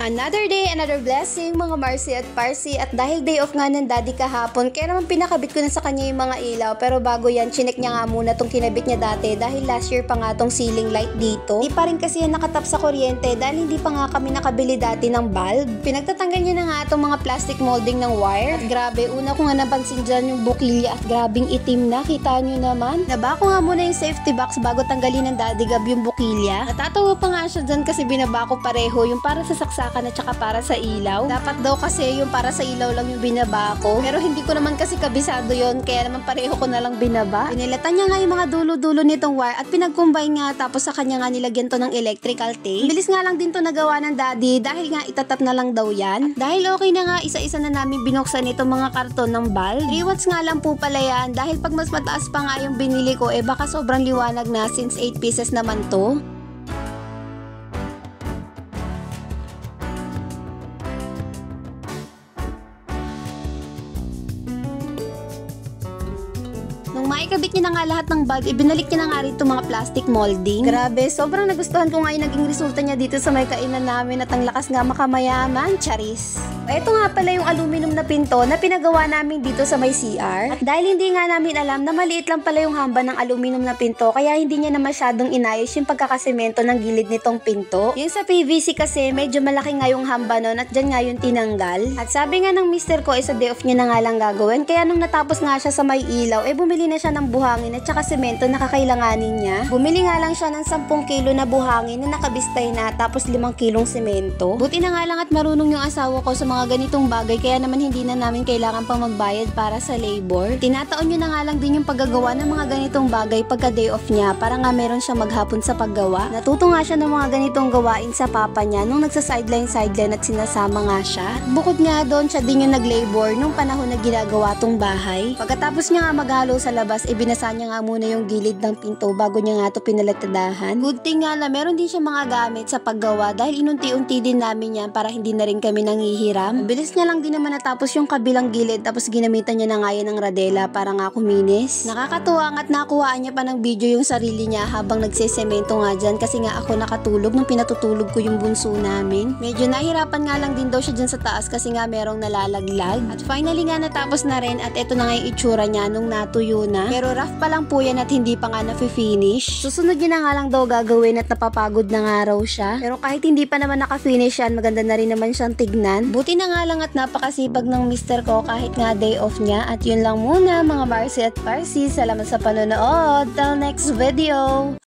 Another day, another blessing mga Marcy at Parsi, at dahil day off nga ng daddy kahapon, kaya naman pinakabit ko na sa kanya yung mga ilaw. Pero bago yan, chinek niya nga muna tong kinabit niya dati dahil last year pa nga tong ceiling light dito. Di pa rin kasi yan nakatap sa kuryente dahil hindi pa nga kami nakabili dati ng bulb. Pinagtatanggal niya na nga itong mga plastic molding ng wire. At grabe, una ko nga napansin dyan yung bukilya at grabing itim na. Kita nyo naman. Nabako nga muna yung safety box bago tanggalin ng daddy gab yung bukilya. Natatawa pa nga siya dyan kasi binabako pareho yung para sa saksakan at saka para sa ilaw. Dapat daw kasi yung para sa ilaw lang yung binaba ko. Pero hindi ko naman kasi kabisado yon, kaya naman pareho ko na lang binaba. Pinilatan niya nga yung mga dulo-dulo nitong wire at pinag-combine nga, tapos sa kanya nga nilagyan to ng electrical tape. Bilis nga lang din to nagawa ng daddy dahil nga itatap na lang daw yan. Dahil okay na nga, isa-isa na namin binuksan itong mga karton ng bulb. 3 watts nga lang po pala yan dahil pag mas mataas pa nga yung binili ko, baka sobrang liwanag na since 8 pieces naman to. Nung maikabit niya na nga lahat ng bulb, ibinalik niya na nga rito mga plastic molding. Grabe, sobrang nagustuhan ko nga yung naging resulta niya dito sa may kainan namin at ang lakas nga makamayaman, charis. Ito nga pala yung aluminum na pinto na pinagawa namin dito sa may CR. At dahil hindi nga namin alam na maliit lang pala yung hamba ng aluminum na pinto, kaya hindi niya na masyadong inayos yung pagkakasemento ng gilid nitong pinto. Yung sa PVC kasi, medyo malaki nga yung hamba nun at dyan nga yung tinanggal. At sabi nga ng mister ko, sa day off niya na nga lang gagawin. Kaya nung natapos nga siya sa may ilaw, bumili na siya ng buhangin at saka semento na kakailanganin niya. Bumili nga lang siya ng 10 kilo na buhangin na nakabistay na, tapos 5 kilong semento. Buti na nga lang at marunong yung asawa ko sa mga ganitong bagay, kaya naman hindi na namin kailangan pang magbayad para sa labor. Tinataon nyo na nga lang din yung paggagawa ng mga ganitong bagay pagka day off niya para nga meron siyang maghapon sa paggawa. Natuto nga siya ng mga ganitong gawain sa papa niya nung nagsa-sideline at sinasama nga siya. At bukod nga doon, siya din yung nag-labor nung panahon na ginagawa tong bahay. Pagkatapos niya nga maghalo sa labas, binasa niya nga muna yung gilid ng pinto bago niya nga ito pinalatadahan. Good thing nga na meron din siya mga gamit sa paggawa dahil inunti-unti din namin yan para hindi na rin kami nangihiram. Bilis niya lang din naman natapos yung kabilang gilid, tapos ginamitan niya na nga yan ng radela para nga kuminis. Nakakatuwa nga't nakuhaan niya pa ng video yung sarili niya habang nagsesemento nga dyan kasi nga ako nakatulog nung pinatutulog ko yung bunso namin. Medyo nahirapan nga lang din daw siya dyan sa taas kasi nga merong nalalaglag. At finally nga natapos na rin at eto na nga yung itsura niya nung natuyo na. Pero rough pa lang po yan at hindi pa nga na-finish. Susunod niya na nga lang daw gagawin at napapagod na nga raw siya. Pero kahit hindi pa naman naka-finish yan, maganda na rin naman siyang tignan. Buti na nga lang at napakasipag ng mister ko kahit nga day off niya. At yun lang muna mga Marcy at Parsi. Salamat sa panonood. Till next video!